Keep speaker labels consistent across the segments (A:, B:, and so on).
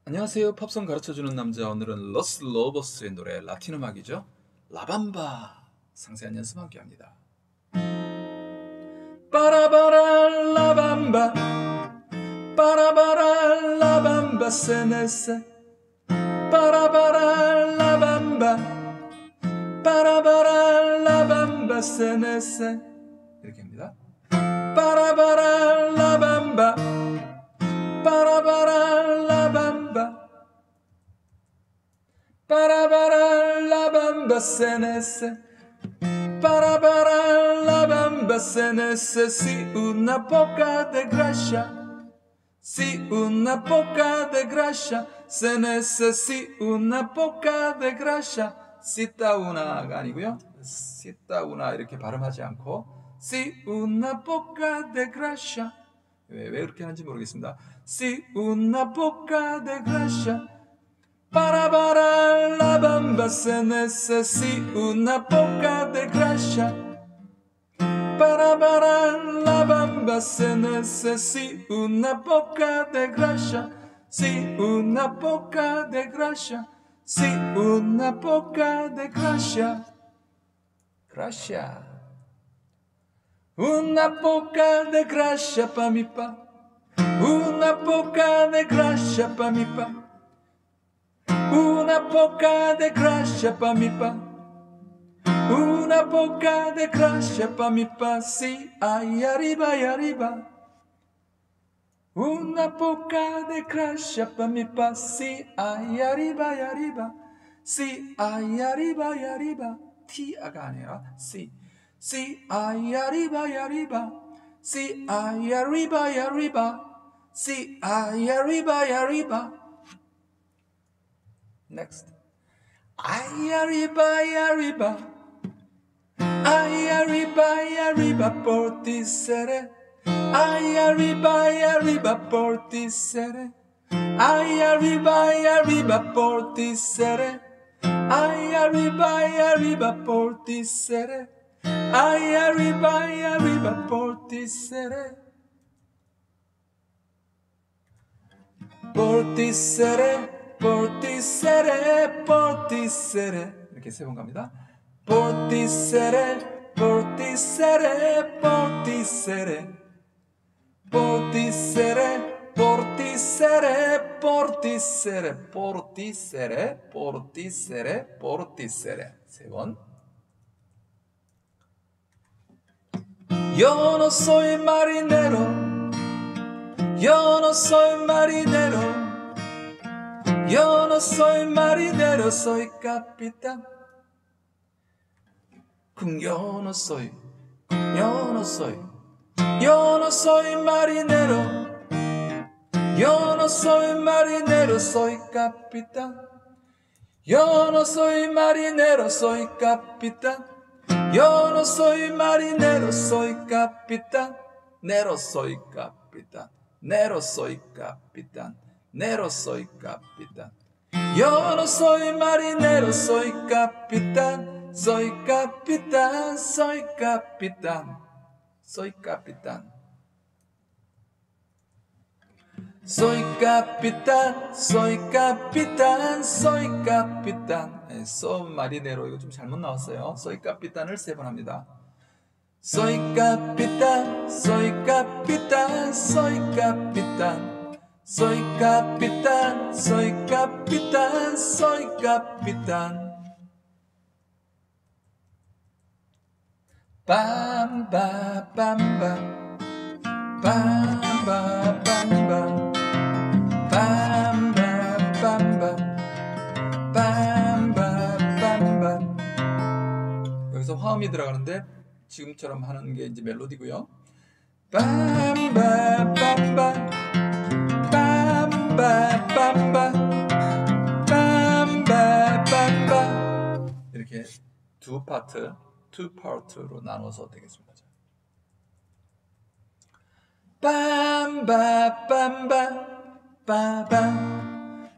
A: 안녕하세요. 팝송 가르쳐주는 남자. 오늘은 러스 러버스의 노래 라틴 음악이죠. 라밤바 상세한 연습 함께 합니다. 빠라바라 라밤바 빠라바라 라밤바 세네세 빠라바라 라밤바 빠라바라 라밤바 세네세 이렇게 합니다. 빠라바라 라밤바 빠라바라 라밤바 빠라바라 라밤바 세네세 빠라바라 라밤바 senes si una poca de gracia si una poca de gracia senes si una poca de gracia sitta una가 아니고요 sitta una 이렇게 발음하지 않고 si una poca de gracia 왜 이렇게 하는지 모르겠습니다. si una poca de gracia Parabara la bamba senes si una poca de gracia Parabara la bamba senes si una poca de gracia Si una poca de gracia Si una poca de gracia Gracia Una poca de gracia pa mi pa Una poca de gracia pa mi pa Una poca de gracia pa mi pa Una poca de gracia pa mi pa Si ahí arriba y arriba Una poca de gracia pa mi pa Si ahí arriba y arriba Si ahí arriba y arriba T가 아니라 Si Si ahí arriba y arriba Si ahí arriba y arriba Si ahí arriba y arriba Next. Ay arriba y arriba, ay arriba y arriba por ti seré. Ay arriba y arriba por ti seré. Ay arriba y arriba por ti seré. Ay arriba y arriba por ti seré. Ay arriba y arriba por ti seré. Por ti seré. Por ti seré, por ti seré. 이렇게 세 번 갑니다. Por ti seré, por ti seré, por ti seré. Por ti seré, por ti seré, por ti seré. Por ti seré, por ti seré, por ti seré. 세 번. Yo no soy marinero. Yo no soy marinero. Yo no soy marinero, soy capitán. Yo no soy marinero. Yo no soy marinero, soy capitán. Yo no soy marinero, soy capitán. Yo no soy marinero, soy capitán. Nero soy capitán. Nero soy capitán. Nero soy capitán. Yo no soy marinero, soy capitán. Soy capitán, soy capitán. Soy capitán. Soy capitán, soy capitán, soy capitán. soy marinero 이거 좀 잘못 나왔어요. soy capitán을 세 번 합니다. Soy capitán, soy capitán, soy capitán. Soy capitán, soy capitán, soy capitán. Bam, ba, bam, ba. Bam, ba, bam, ba. Bam, ba, bam, ba. Bam, ba, bam, ba. 여기서 화음이 들어가는데 지금처럼 하는 게 이제 멜로디고요. Bam, ba, bam, ba. 빰빰빰 빰빰빰빰 이렇게 두 파트로 나눠서 되겠습니다. 빰빰빰빰 빠밤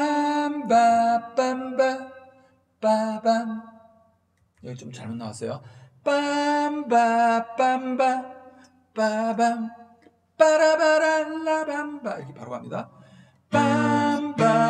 A: 빰빰빰빰 빠밤 여기 좀 잘못 나왔어요. 빰빰빰빰 빠밤 빠라바랄라밤바 이렇게 바로 갑니다. 빰빰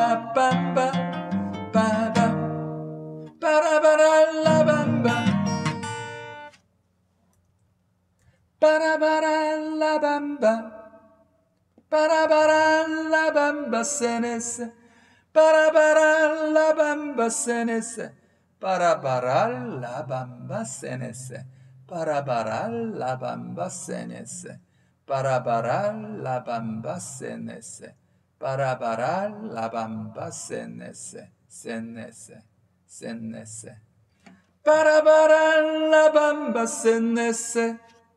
A: bamba senese, para la bamba senese, para la bamba senese, para la bamba senese, para la bamba senese, para la bamba senese, senese, senese, para la bamba senese.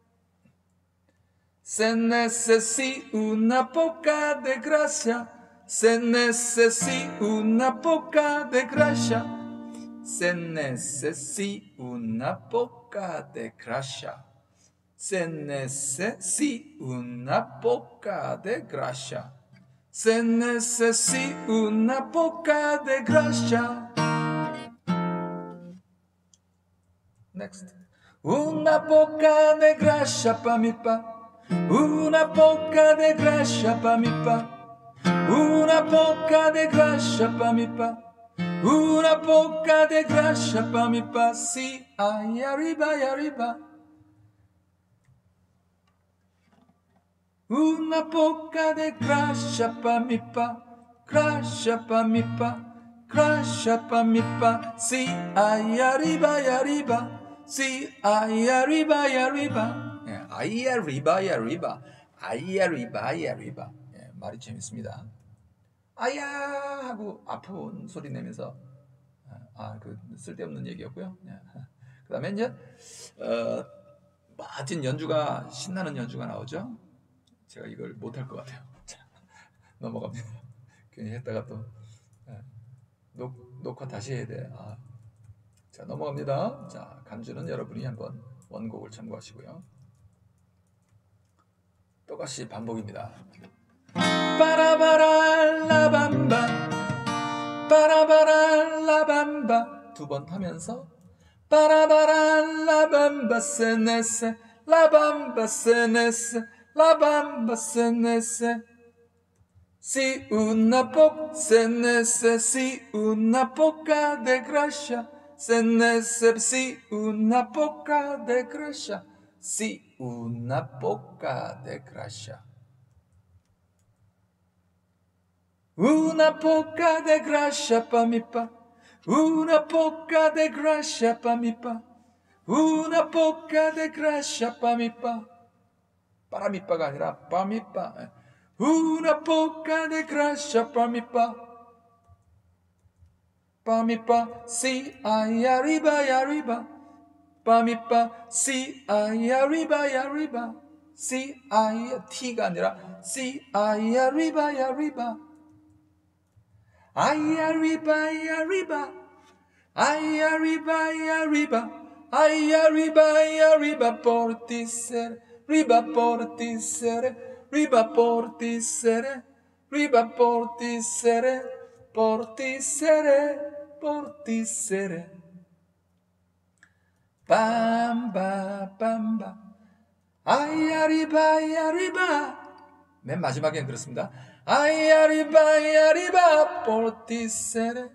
A: Se necesita una poca de gracia, se necesita una poca de gracia, se necesita una poca de gracia, se necesita una poca de gracia, se necesita una poca de gracia. Next. Una poca de gracia pa' mi pa'. Una poca de gracia pa' mi pa, una poca de gracia pa' mi pa, una poca de gracia pa' mi pa, sí, ahí arriba y arriba. Una poca de gracia pa' mi pa, gracia pa' mi pa, gracia pa' mi pa, sí, ahí arriba y arriba, sí, ahí arriba y arriba. ahí arriba y arriba, ahí arriba y arriba. 예, 말이 재밌습니다. 아야 하고 아픈 소리 내면서 그 쓸데없는 얘기였고요. 그 다음에 이제 멋진 연주가, 신나는 연주가 나오죠. 제가 이걸 못할 것 같아요. 자, 넘어갑니다. 괜히 했다가 또 녹화 다시 해야 돼. 자, 넘어갑니다. 자, 간주는 여러분이 한번 원곡을 참고하시고요. 똑같이 반복입니다. 빠라바랄라밤바 빠라바랄라밤바 두 번 하면서 빠라바랄라밤바 세네세 라밤바 세네세 라밤바 세네세 si una poca sene세 si una poca de gracia sene세 si una poca de gracia si una poca de gracia una poca de gracia pa' mi pa una poca de gracia pa' mi pa una poca de gracia pa' mi pa para mi pa가 아니라 pa' mi pa una poca de gracia pa' mi pa si ahí arriba y arriba pa' mi pa si ahí arriba y arriba si ahí T가 아니라 si ahí arriba y arriba ahí arriba y arriba ahí arriba y arriba ahí arriba y arriba por ti ser riba por ti ser riba por ti seré, riba por ti seré, por ti seré, por ti seré. Bamba, bamba, ay arriba, ay arriba. 맨 마지막엔 그렇습니다. Ay arriba, ay arriba, por ti seré.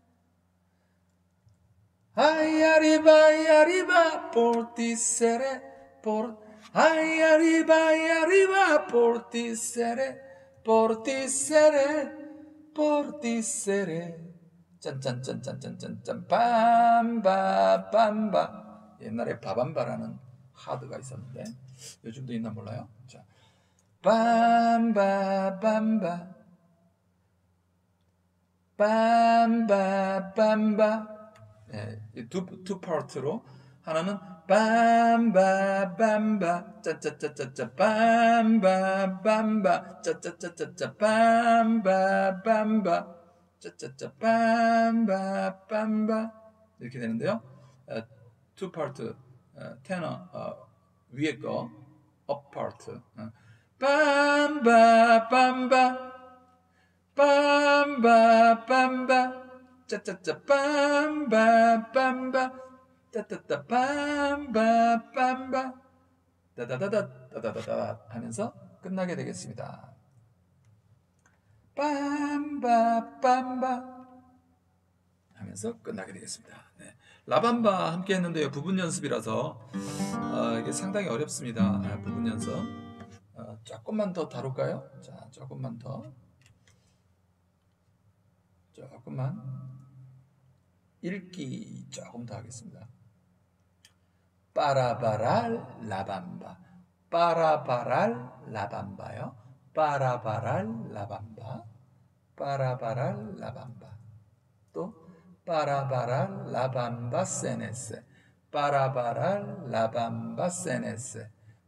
A: Ay arriba, ay arriba, por ti seré, por Ay arriba, ay arriba, por ti seré, por ti seré, por ti seré. 짠짠짠짠짠짠짠 밤바 밤바. 옛날에 바밤바라는 하드가 있었는데 요즘도 있나 몰라요. 자, 밤바 밤바 밤바 밤바. 예, 두 파트로 하나는 밤바 밤바 짜짜짜짜짜 밤바 밤바 짜짜짜짜짜 밤바 밤바 짜짜짜 밤바 밤바 이렇게 되는데요. 투 파트 테너 위에 거 업 파트 밤바 밤바 밤바 밤바 짜짜짜 밤바 밤바 따따따 빰바 빰바 따다다다 따다다다 하면서 끝나게 되겠습니다. 빰바 빰바 하면서 끝나게 되겠습니다. 네. 라밤바 함께 했는데요. 부분 연습이라서 이게 상당히 어렵습니다. 부분 연습 조금만 더 다룰까요? 자, 조금만 더 조금만 읽기 조금 더 하겠습니다. 빠라바랄 라밤바, 빠라바랄 라밤바요. 빠라바랄 라밤바, 빠라바랄 라밤바. 또 빠라바랄 라밤바 세네세, 빠라바랄 라밤바 세네세,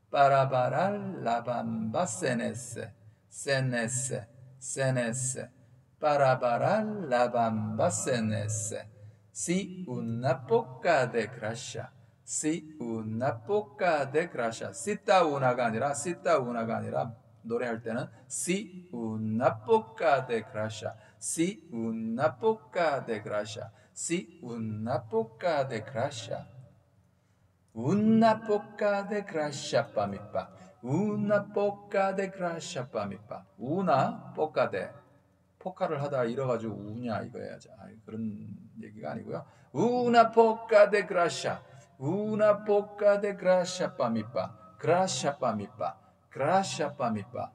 A: 빠라바랄 라밤바 세네세, 세네세, 세네세, parabarar la bamba senese. Si una poca de gracia, si una poca de gracia. sitta una가 아니라 sitta una가 아니라 노래할 때는 si una poca de gracia, si una poca de gracia, si una poca de gracia. Una poca de gracia pa mi pa, una poca de gracia pa mi pa. Una poca de 포카를 하다 잃어가지고 우냐 이거야. 그런 얘기가 아니고요. Una poca de gracia, una poca de gracia pa mi pa, gracia pa mi pa, gracia pa mi pa.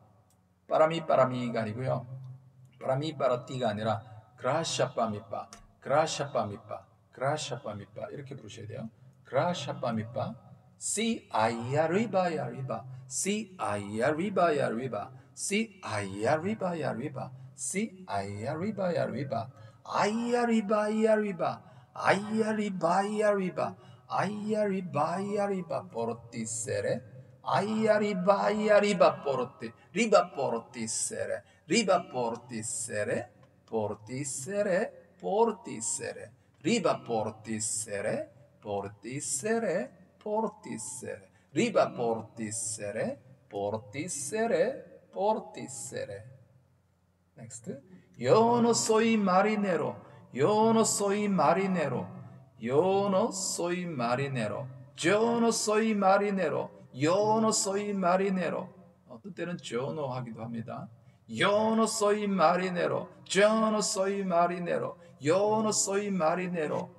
A: 빠라미가 아니고요. 빠라미 빠라띠가 아니라 gracia pa mi pa, gracia pa mi pa, gracia pa mi pa 이렇게 부르셔야 돼요. gracia pa mi pa. Si ay arriba y arriba, si ay arriba y arriba, si ay arriba y arriba. Si ay arriba y arriba, ay arriba y arriba, ay arriba y arriba, ay arriba y arriba por ti seré, ay arriba y arriba por ti, riba por ti seré, riba por ti seré, por ti seré, por ti seré, riba por ti seré, por ti seré, por ti seré, riba por ti seré, por ti seré, por ti seré. Next. Yo no soy marinero. Yo no soy marinero. Yo no soy marinero. Yo no soy marinero. Yo no soy marinero. 어떤 때는 yo no 하기도 합니다. Yo no soy marinero. Yo no soy marinero. Yo no soy marinero.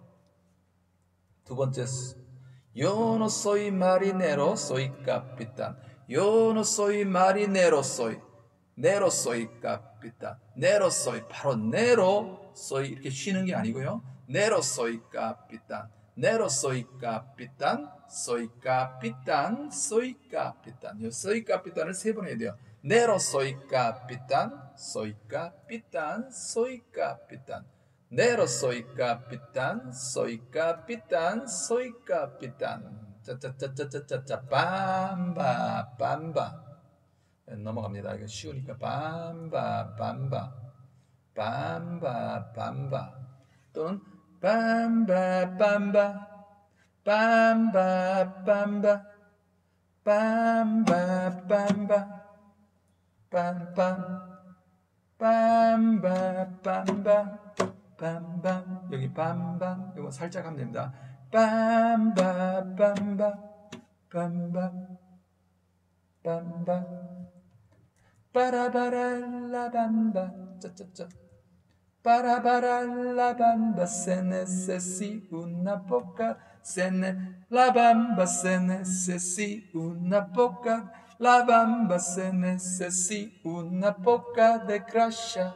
A: 두 번째. Yo no soy marinero. Soy capitán. Yo no soy marinero. Soy. Nero soy capitán. Nero soy. 바로 nero soy 이렇게 쉬는 게 아니고요. Nero soy capitán. Nero soy capitán. Soy capitán. Soy capitán. 이 soy capitán을 세 번 해야 돼요. Nero soy capitán. Soy capitán. Soy capitán. Nero soy capitán. Soy capitán. Soy capitán. 짜짜짜짜짜짜 빰바 빰바. 넘어갑니다. 이거 쉬우니까 빰바 빰바 빰바 빰바 또는 빰바 빰바 빰바 빰바 빰바 빰바 빰빰 빰바 빰바 빰빰 여기 빰빰 이거 살짝 하면 됩니다. 빰바 빰바 빰바 빰바 Parabaralla bamba, cha-cha-cha. Parabaralla bamba, se necesi una poca, la bamba se necesi una poca, la bamba se necesi una poca de gracia.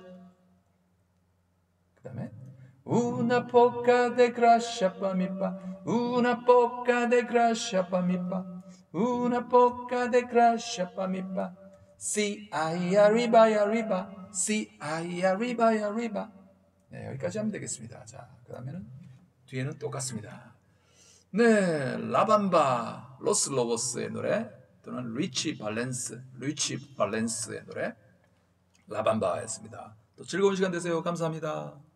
A: 그다음에 una poca de gracia pa mi pa, una poca de gracia pa mi pa, una poca de gracia pa mi pa. Si ay arriba y arriba, si ay arriba y arriba. 네, 여기까지 하면 되겠습니다. 자, 그다음에는 뒤에는 똑같습니다. 네, 라밤바, 로스 로보스의 노래 또는 리치 발렌스의 노래 라밤바였습니다. 또 즐거운 시간 되세요. 감사합니다.